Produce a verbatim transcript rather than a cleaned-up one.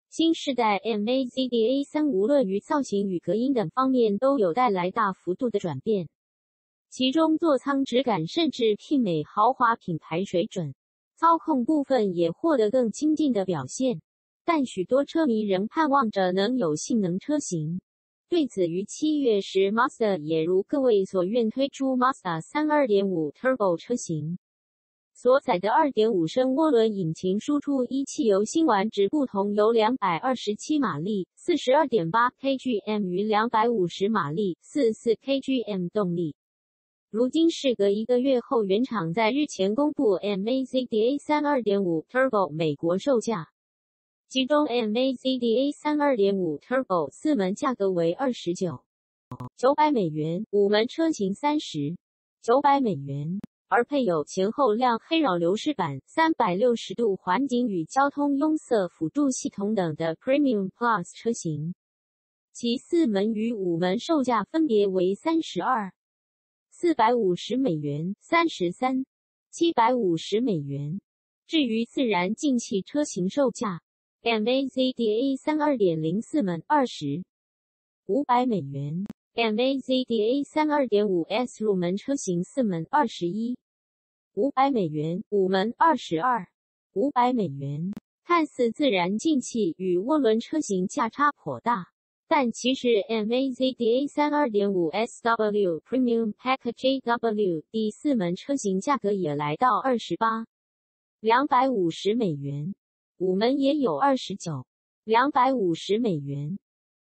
新世代 Mazda A 三无论于造型与隔音等方面都有带来大幅度的转变，其中座舱质感甚至媲美豪华品牌水准，操控部分也获得更精进的表现。但许多车迷仍盼望着能有性能车型。对此，于七月时 Mazda 也如各位所愿推出 Mazda 三 二点五 Turbo 车型。所载的 二点五 升涡轮引擎输出一汽油辛烷值不同由两百二十七马力 四十二点八 K G M 与两百五十马力 四十四 K G M 动力。如今事隔一个月后，原厂在日前公布 Mazda A 三 二点五 Turbo 美国售价，其中 Mazda A 三 二点五 Turbo 四门价格为二十九万九百美元，五门车型三十万九百美元。而配有前后亮黑扰流式板、三百六十度环景与交通拥塞辅助系统等的 Premium Plus 车型，其四门与五门售价分别为三十二万四百五十美元、三十三万七百五十美元。至于自然进气车型售价 ，Mazda A 三 二点零 四门二十万五百美元。Mazda A 三 二点五 S 入门车型四门二十一万五百美元，五门二十二万五百美元。看似自然进气与涡轮车型价差颇大，但其实 Mazda A 三 二点五 S W Premium Pack J W 第四门车型价格也来到二十八万两百五十美元，五门也有二十九万两百五十美元。